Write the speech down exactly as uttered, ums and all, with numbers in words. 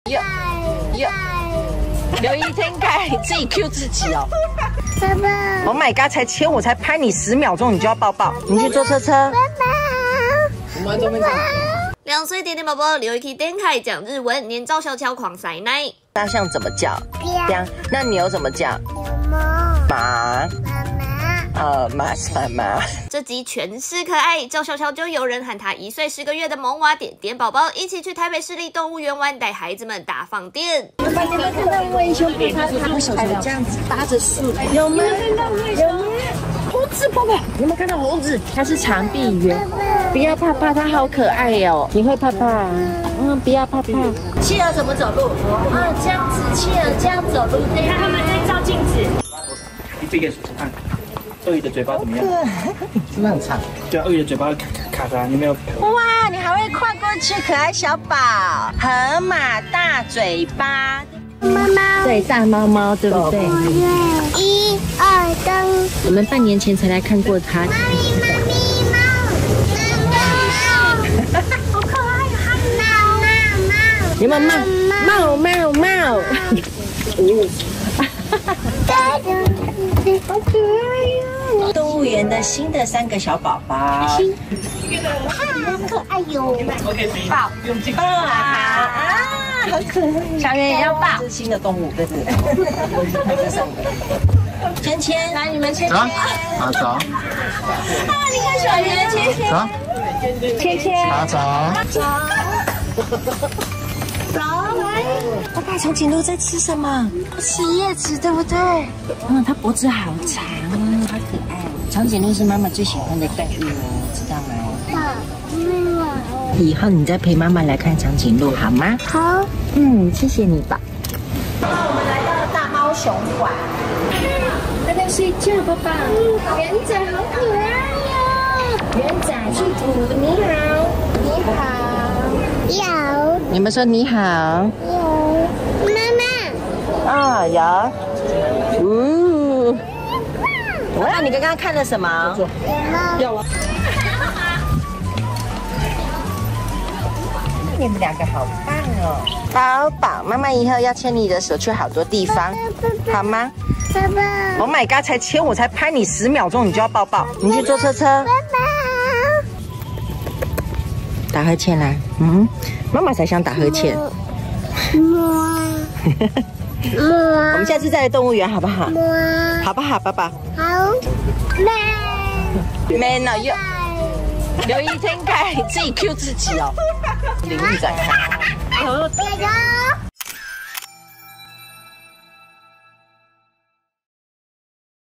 哟哟，刘一天盖自己 Q 自己哦。 爸爸 Oh my god！ 才牵我才拍你十秒钟，你就要抱抱，你去坐车车。 爸爸， 我们都没看。 两岁点点宝宝刘一 K 点开讲日文，年照小巧狂塞奶。 大象怎么叫？ 彪。 那牛怎么叫？ 牛妈。 马。 妈妈。 呃，马是妈妈。 这集全是可爱，赵小乔就有人喊他一岁十个月的萌娃点点宝宝，一起去台北市立动物园玩，带孩子们大放电。 你们看到文熊陪他他小球这样子搭着树，有吗？有吗？猴子爸爸，有没有看到猴子？它是长臂猿，不要怕怕，它好可爱哦。你会怕怕？嗯，不要怕怕。企鹅怎么走路？啊，这样子，企鹅这样走路。等一下他们在照镜子。 你闭个手看，鳄鱼的嘴巴怎么样？ 真的很长。 对啊，鳄鱼的嘴巴卡卡卡，你没有？ 哇，你还会跨过去，可爱小宝，河马大嘴巴。 妈妈。 对，大猫猫，对不对？ 一二三。 我们半年前才来看过它。 妈咪妈咪猫，猫，好可爱啊！猫猫猫。 有没有猫猫猫猫？ 好可爱呀！ 动物园的新的三个小宝宝， 好可爱哟！ 抱，抱啊！好可爱！ 小圆也要抱。 这是新的动物，对对对，这三个。芊芊，来你们芊芊。 啊，走。 啊，你看小圆，芊芊。 走。 芊芊。 啊，走。 走。走，来。爸爸，长颈鹿在吃什么？吃叶子，对不对？ 嗯，它脖子好长啊，好可爱。长颈鹿是妈妈最喜欢的动物哦，知道吗？以后你再陪妈妈来看长颈鹿好吗？ 好。 嗯，谢谢你吧。 我们来到大猫熊馆， 它在睡觉，爸爸。 圆仔好可爱哟！ 圆仔去土，你好，你好。 有你们说你好。 有，妈妈。 啊，有。呜。哇，你刚刚看了什么？ 要啊。 你们两个好棒哦！宝宝，妈妈以后要牵你的手去好多地方，好吗？ 爸爸。 Oh my god！ 才牵我才拍你十秒钟，你就要抱抱，你去坐车车。 爸爸。 打呵欠啦，嗯，妈妈才想打呵欠。 摸。摸。 我们下次再来动物园好不好？ 摸。 好不好，宝宝？ 好。妹。 没呢，又刘一天盖自己 Q 自己哦。林玉仔看。 哥哥。